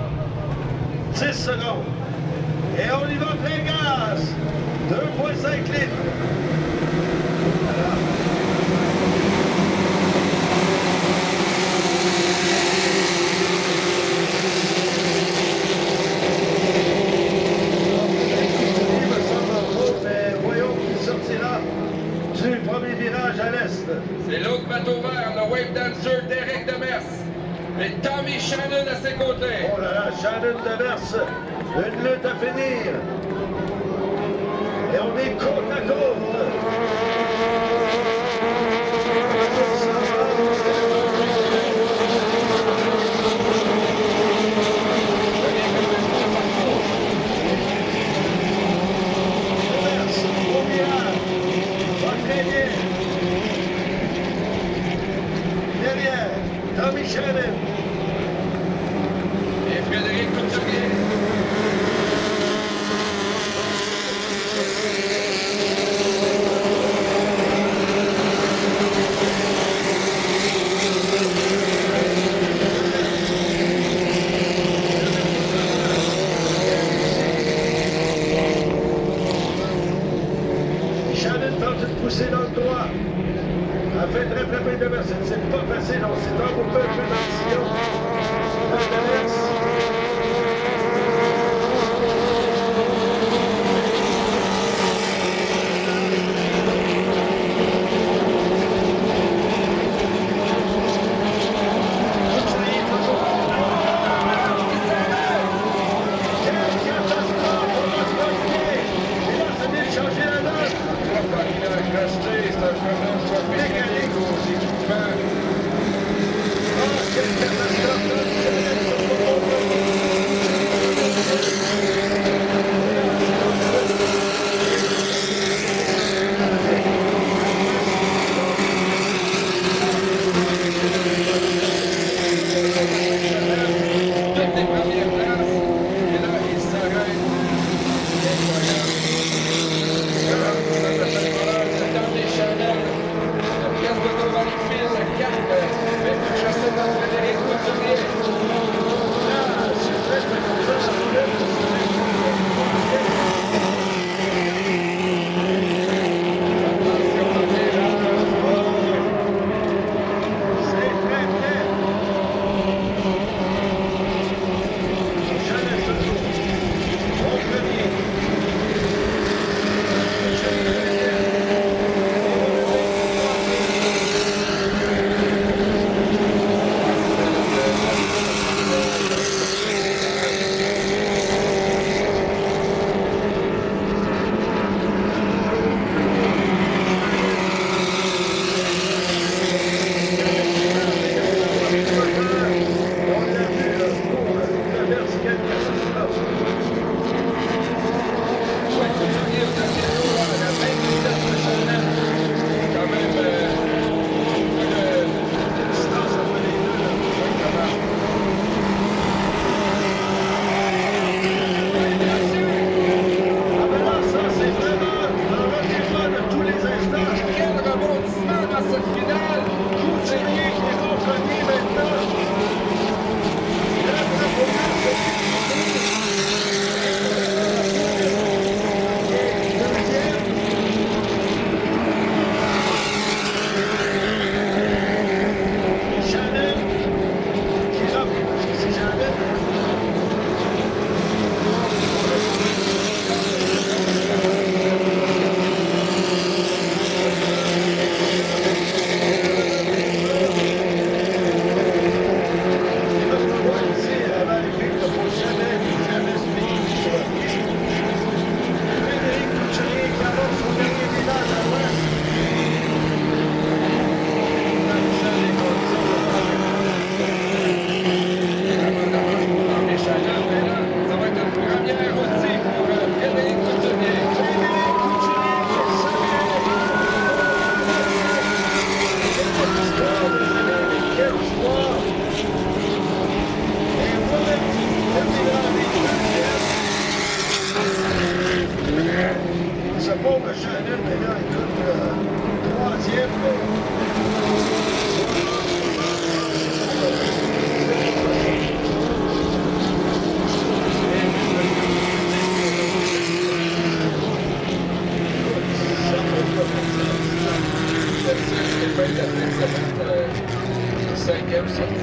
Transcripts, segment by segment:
10 secondes. Et on y va plein gaz. 2,5 litres. Voilà. Il me semble trop, mais voyons qui sortira du premier virage à l'est. C'est l'autre bateau vert, le Wave Dancer d'Éric Demers. Et Tommy Shannon à ses côtés. Oh là là, Shannon Demers, une lutte à finir. Et on est côte à côte. Demers, au virage. Va très bien. Derrière, Tommy Shannon. Et Frédéric Couturier. Shannon tente de pousser dans le droit. A fait rattraper Demers. C'est pas facile, on s'est embourbé un peu dans le sillon.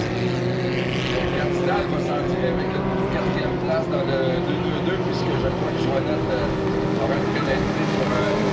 Cardinal va s'en tirer avec une quatrième place dans le 2-2-2 puisque je crois que Joannette aura une pénalité pour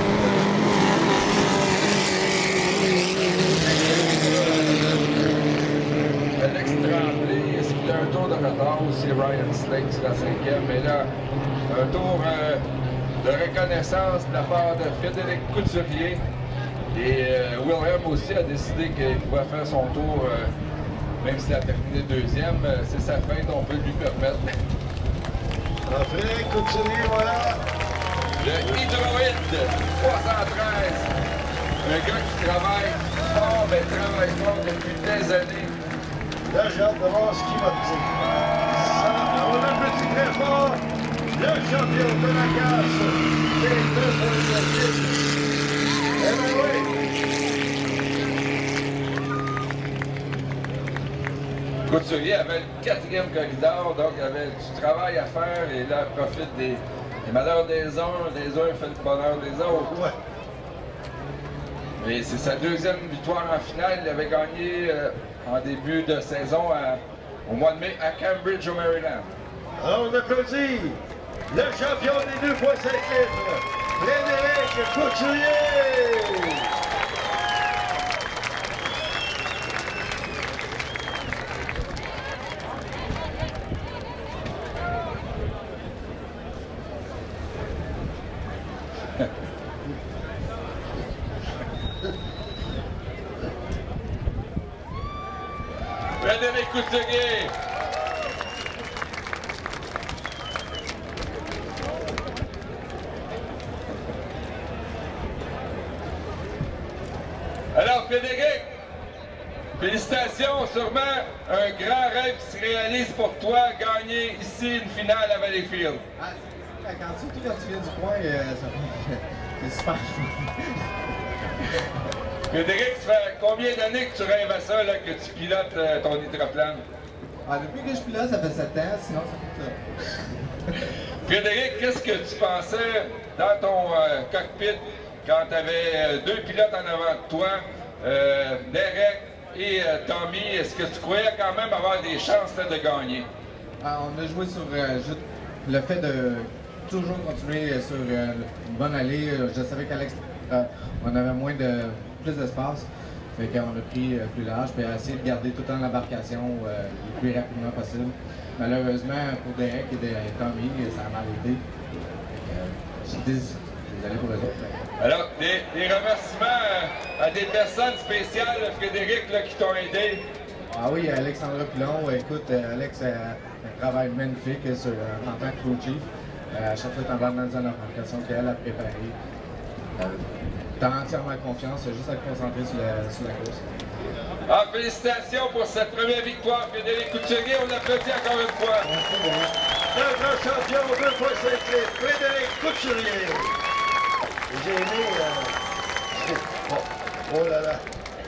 Alex Tremblay. Est-ce qu'il a un tour de retard aussi? Ryan Slake sur la cinquième. Mais là, un tour de reconnaissance de la part de Frédéric Couturier. Et Wilhelm aussi a décidé qu'il pouvait faire son tour, même s'il a terminé deuxième. C'est sa fête, on peut lui permettre. Frédéric Couturier, voilà. Le Hydroïde 313. Un gars qui travaille fort, mais travaille fort depuis des années. Là, j'ai hâte de voir ce qu'il va dire. Ça, on applaudit très fort le champion de la casse des 2.7. Eh bien oui! Couturier avait le quatrième corridor, donc il avait du travail à faire et là, il profite des malheurs des uns fait le bonheur des autres. Ouais. Et c'est sa deuxième victoire en finale. Il avait gagné en début de saison au mois de mai à Cambridge, au Maryland. Alors, on applaudit le champion des 2.5 litres, Frédéric Couturier! Frédéric Couturier! Alors, Frédéric, félicitations, sûrement un grand rêve qui se réalise pour toi, gagner ici une finale à Valleyfield. Ah, surtout quand tu viens du coin, c'est super. Frédéric, ça fait combien d'années que tu rêves à ça, là, que tu pilotes ton hydroplane? Ah, depuis que je suis là, ça fait 7 ans, sinon ça fait ça. Frédéric, qu'est-ce que tu pensais dans ton cockpit quand tu avais deux pilotes en avant de toi, Derek et Tommy? Est-ce que tu croyais quand même avoir des chances là, de gagner? Ah, on a joué sur juste le fait de toujours continuer sur une bonne allée. Je savais qu'Alex, on avait plus d'espace. Fait qu'on a pris plus large, puis a essayé de garder tout le temps l'embarcation le plus rapidement possible. Malheureusement, pour Derek et Tommy, ça a mal été. Je suis désolé pour eux autres. Alors, des remerciements à des personnes spéciales, Frédéric, là, qui t'ont aidé. Ah oui, Alexandra Pilon. Écoute, Alex a un travail magnifique en tant que crew chief. À chaque fois que tu embarques dans une embarcation qu'elle a préparée. T'as entièrement confiance, juste à te concentrer sur la course. Ah, félicitations pour cette première victoire, Frédéric Couturier. On applaudit encore une fois. Merci bien. Le grand champion 2.5 litres, Frédéric Couturier! J'ai aimé... oh là là!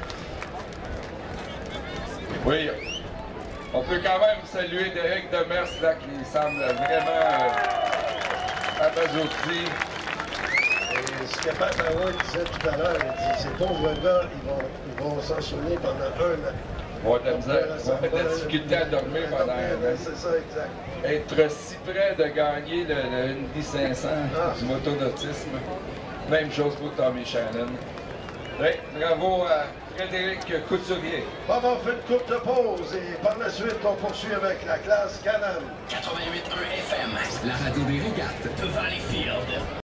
Oui, on peut quand même saluer Derek Demers, là, qui semble vraiment abasourdi. Ce que Pat Howard disait tout à l'heure, il dit, ces pauvres gars, ils vont s'en souvenir pendant 1 an. On va de la difficulté à dormir pendant un an. C'est ça, exact. Être si près de gagner le Indy 500 du motonautisme. Même chose pour Tommy Shannon. Oui, bravo à Frédéric Couturier. Bon, on fait une courte pause et par la suite, on poursuit avec la classe Can-Am. 88.1 FM, la radio des régates de Valleyfield.